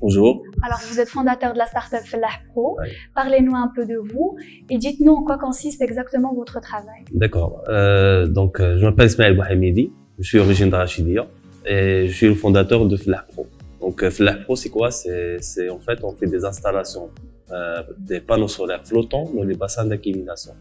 Bonjour. Alors, vous êtes fondateur de la startup Fellah Pro. Ouais. Parlez-nous un peu de vous et dites-nous en quoi consiste exactement votre travail. D'accord. Je m'appelle Ismaël Bouhamidi. Je suis originaire de Rachidia et je suis le fondateur de Fellah Pro. Donc, Fellah Pro, c'est quoi? C'est en fait, on fait des installations, des panneaux solaires flottants dans les bassins d'accumulation.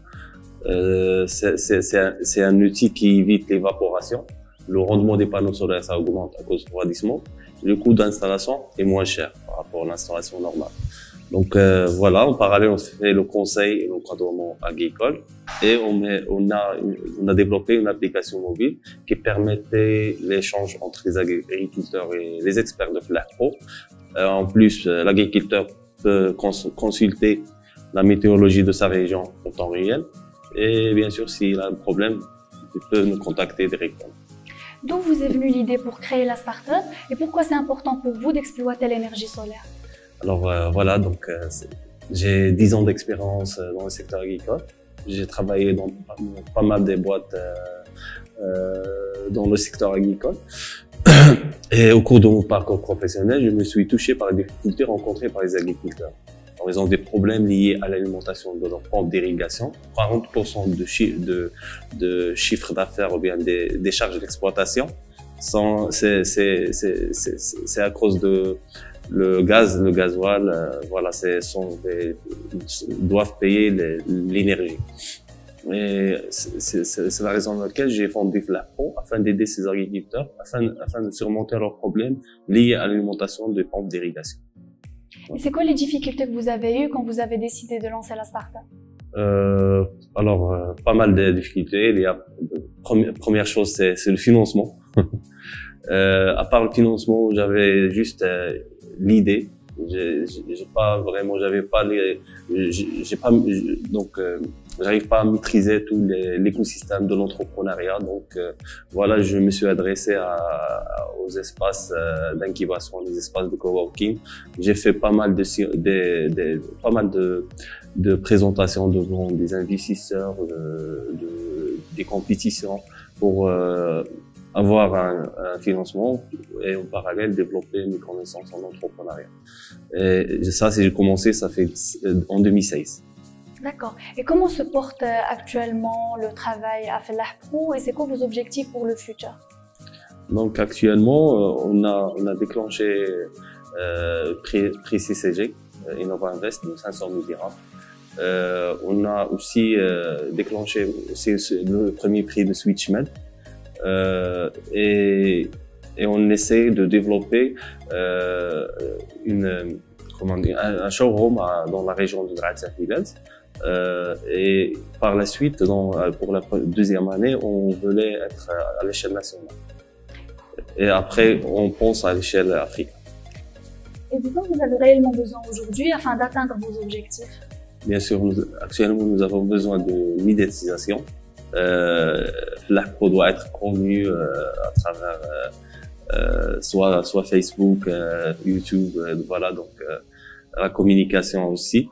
C'est un outil qui évite l'évaporation. Le rendement des panneaux solaires, ça augmente à cause du refroidissement. Le coût d'installation est moins cher par rapport à l'installation normale. Donc voilà, en parallèle, on fait le conseil et l'encadrement agricole et on a développé une application mobile qui permettait l'échange entre les agriculteurs et les experts de Fellah Pro. En plus, l'agriculteur peut consulter la météorologie de sa région en temps réel et bien sûr, s'il a un problème, il peut nous contacter directement. D'où vous est venue l'idée pour créer la startup et pourquoi c'est important pour vous d'exploiter l'énergie solaire? Alors voilà, donc j'ai 10 ans d'expérience dans le secteur agricole. J'ai travaillé dans pas mal de boîtes dans le secteur agricole. Et au cours de mon parcours professionnel, je me suis touché par les difficultés rencontrées par les agriculteurs. En raison des problèmes liés à l'alimentation de leurs pompes d'irrigation, 40% de chiffre d'affaires ou bien des charges d'exploitation, c'est à cause de le gasoil, voilà, doivent payer l'énergie. Et c'est la raison pour laquelle j'ai fondé Fellah Pro afin d'aider ces agriculteurs, afin de surmonter leurs problèmes liés à l'alimentation des pompes d'irrigation. Et c'est quoi les difficultés que vous avez eues quand vous avez décidé de lancer la startup? Pas mal de difficultés. Première chose, c'est le financement. À part le financement, j'avais juste l'idée. J'arrive pas à maîtriser tout l'écosystème de l'entrepreneuriat. Donc, voilà, je me suis adressé aux espaces d'incubation, les espaces de coworking. J'ai fait pas mal de présentations devant des investisseurs, des compétitions pour avoir un financement et en parallèle développer mes connaissances en entrepreneuriat. Et ça, j'ai commencé, ça fait en 2016. D'accord. Et comment se porte actuellement le travail à Fellah Pro et c'est quoi vos objectifs pour le futur? Donc actuellement, on a déclenché prix CCG, Innova Invest de 500 000 dirhams. On a aussi déclenché le premier prix de Switchmed. Et on essaie de développer un showroom dans la région de Raad Safilad. Et par la suite, pour la deuxième année, on voulait être à l'échelle nationale. Et après, on pense à l'échelle africaine. Et de quoi vous avez réellement besoin aujourd'hui afin d'atteindre vos objectifs? Bien sûr, actuellement, nous avons besoin de médiatisation. Fellah Pro doit être connu à travers soit Facebook, YouTube, voilà, donc la communication aussi.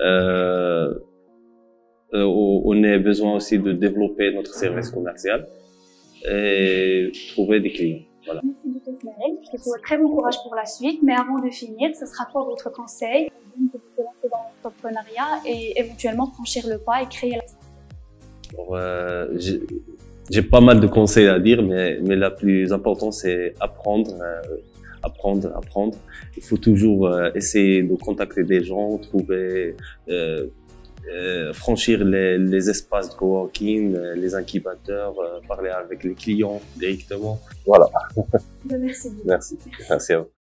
On a besoin aussi de développer notre service commercial et trouver des clients. Voilà. Merci beaucoup, Ismaël. Je te souhaite très bon courage pour la suite. Mais avant de finir, ce sera quoi votre conseil pour vous lancer dans l'entrepreneuriat et éventuellement franchir le pas et créer la startup? J'ai pas mal de conseils à dire, mais la plus importante, c'est apprendre. Il faut toujours essayer de contacter des gens, franchir les espaces de coworking, les incubateurs, parler avec les clients directement. Voilà. Merci beaucoup. Merci à vous.